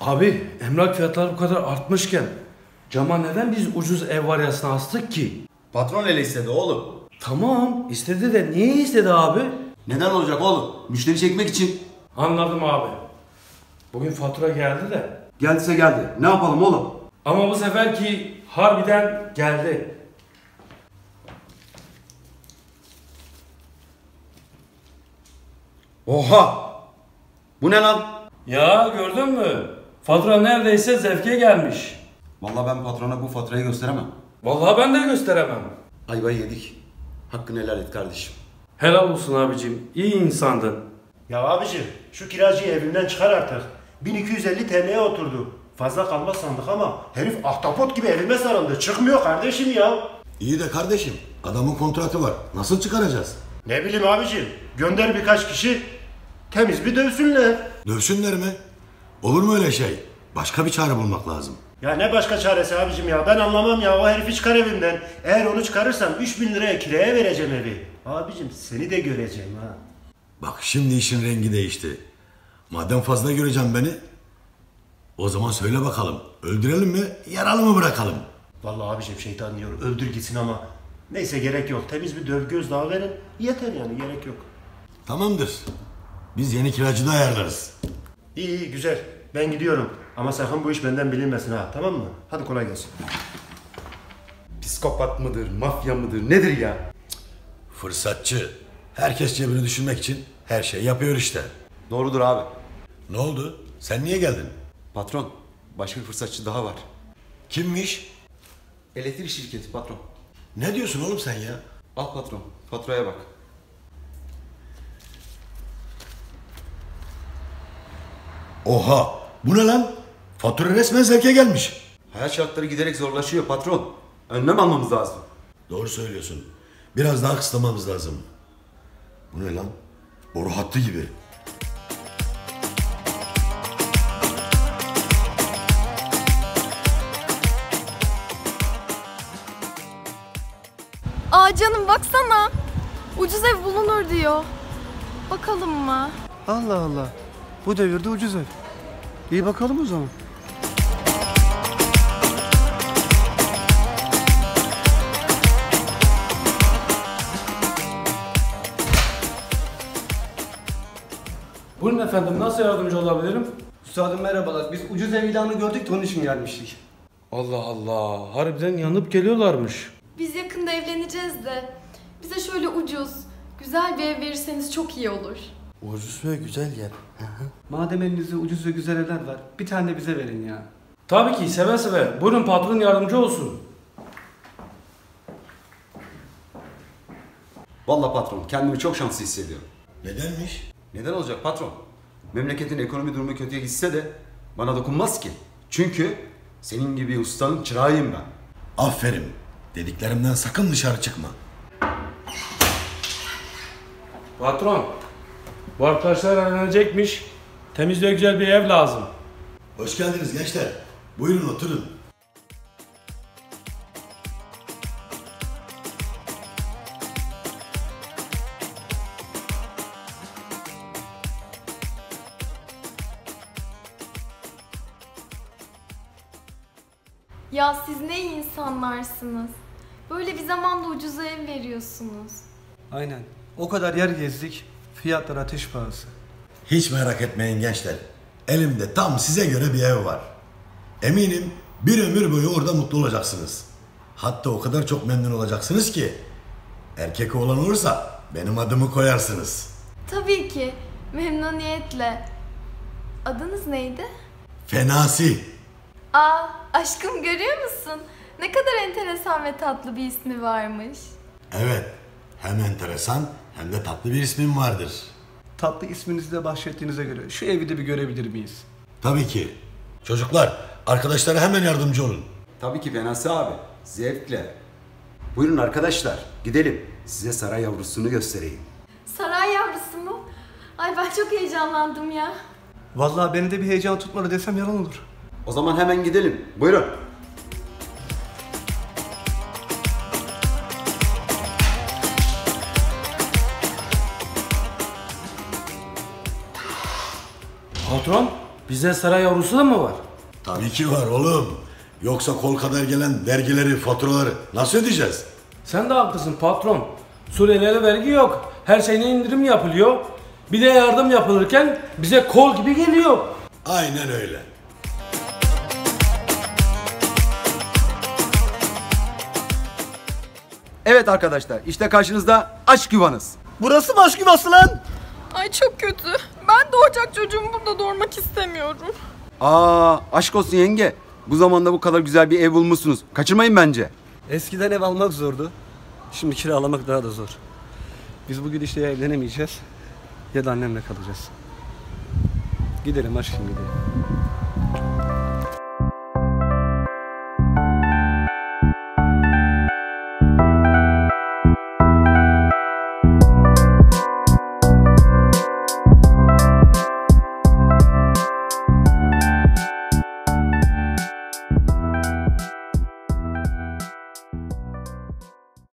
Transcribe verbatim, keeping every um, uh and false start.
Abi emlak fiyatları bu kadar artmışken cama neden biz ucuz ev varyasına astık ki? Patron ele istedi oğlum. Tamam istedi de niye istedi abi? Neden olacak oğlum? Müşteri çekmek için. Anladım abi. Bugün fatura geldi de. Geldiyse geldi. Ne yapalım oğlum? Ama bu seferki harbiden geldi. Oha! Bu ne lan? Ya gördün mü? Fatura neredeyse zevke gelmiş. Vallahi ben patrona bu faturayı gösteremem. Vallahi ben de gösteremem. Ayvayı yedik. Hakkını helal et kardeşim. Helal olsun abicim. İyi insandın. Ya abicim şu kiracıyı evimden çıkar artık. bin iki yüz elli T L'ye oturdu. Fazla kalmaz sandık ama herif ahtapot gibi evime sarıldı. Çıkmıyor kardeşim ya. İyi de kardeşim, adamın kontratı var. Nasıl çıkaracağız? Ne bileyim abicim. Gönder birkaç kişi temiz bir dövsünler. Dövsünler mi? Olur mu öyle şey? Başka bir çare bulmak lazım. Ya ne başka çaresi abicim ya. Ben anlamam ya. O herifi çıkar evimden. Eğer onu çıkarırsam üç bin liraya kiraya vereceğim evi. Abicim seni de göreceğim ha. Bak şimdi işin rengi değişti. Madem fazla göreceğim beni, o zaman söyle bakalım. Öldürelim mi, yaralı mı bırakalım? Vallahi abicim şeytan diyor öldür gitsin ama neyse gerek yok. Temiz bir döv göz daha verin. Yeter yani gerek yok. Tamamdır. Biz yeni kiracı da ayarlarız. İyi iyi güzel. Ben gidiyorum. Ama sakın bu iş benden bilinmesin ha. Tamam mı? Hadi kolay gelsin. Psikopat mıdır, mafya mıdır, nedir ya? Fırsatçı. Herkes cebini düşünmek için her şeyi yapıyor işte. Doğrudur abi. Ne oldu? Sen niye geldin? Patron, başka bir fırsatçı daha var. Kimmiş? Elektrik şirketi patron. Ne diyorsun oğlum sen ya? Al patron, faturaya bak. Oha! Bu ne lan? Fatura resmen zevke gelmiş. Hayat şartları giderek zorlaşıyor patron. Önlem almamız lazım. Doğru söylüyorsun. Biraz daha kısıtlamamız lazım. Bu ne lan? Boru hattı gibi. Aa canım baksana. Ucuz ev bulunur diyor. Bakalım mı? Allah Allah. Bu devirde ucuz ev. İyi bakalım o zaman. Buyurun efendim nasıl yardımcı olabilirim? Üstadım merhabalar. Biz ucuz ev ilanı gördük de onun için gelmiştik. Allah Allah harbiden yanıp geliyorlarmış. Biz yakında evleneceğiz de bize şöyle ucuz, güzel bir ev verirseniz çok iyi olur. Ucuz ve güzel yer. Madem elinizde ucuz ve güzel evler var, bir tane de bize verin ya. Tabii ki seve seve. Buyurun patron yardımcı olsun. Vallahi patron, kendimi çok şanslı hissediyorum. Nedenmiş? Neden olacak patron? Memleketin ekonomi durumu kötüye gitse de bana dokunmaz ki. Çünkü senin gibi ustanın çırağıyım ben. Aferin. Dediklerimden sakın dışarı çıkma. Patron, bu arkadaşlar evlenecekmiş. Temiz ve güzel bir ev lazım. Hoş geldiniz gençler. Buyurun oturun. Ya siz ne iyi insanlarsınız. Böyle bir zamanda ucuza ev veriyorsunuz. Aynen. O kadar yer gezdik. Fiyatlar ateş pahası. Hiç merak etmeyin gençler. Elimde tam size göre bir ev var. Eminim bir ömür boyu orada mutlu olacaksınız. Hatta o kadar çok memnun olacaksınız ki erkek oğlan olursa benim adımı koyarsınız. Tabii ki. Memnuniyetle. Adınız neydi? Fenasi. Aa, aşkım görüyor musun? Ne kadar enteresan ve tatlı bir ismi varmış. Evet, hem enteresan hem de tatlı bir ismim vardır. Tatlı isminizi de bahşettiğinize göre şu evi de bir görebilir miyiz? Tabii ki. Çocuklar, arkadaşlara hemen yardımcı olun. Tabii ki Fenasi abi, zevkle. Buyurun arkadaşlar, gidelim. Size saray yavrusunu göstereyim. Saray yavrusu mu? Ay ben çok heyecanlandım ya. Vallahi beni de bir heyecan tutmadı desem yalan olur. O zaman hemen gidelim. Buyurun. Patron, Bizde saray yavrusu da mı var? Tabii ki var oğlum. Yoksa kol kadar gelen vergileri, faturaları nasıl ödeyeceğiz? Sen de haklısın patron. Suriyelilere vergi yok. Her şeyine indirim yapılıyor. Bir de yardım yapılırken bize kol gibi geliyor. Aynen öyle. Evet arkadaşlar, işte karşınızda aşk yuvanız. Burası mı aşk yuvası lan? Ay çok kötü. Ben doğacak çocuğumu burada doğurmak istemiyorum. Aa, aşk olsun yenge. Bu zamanda bu kadar güzel bir ev bulmuşsunuz. Kaçırmayın bence. Eskiden ev almak zordu. Şimdi kiralamak daha da zor. Biz bu gidişle ya evlenemeyeceğiz ya da annemle kalacağız. Gidelim aşkım gidelim.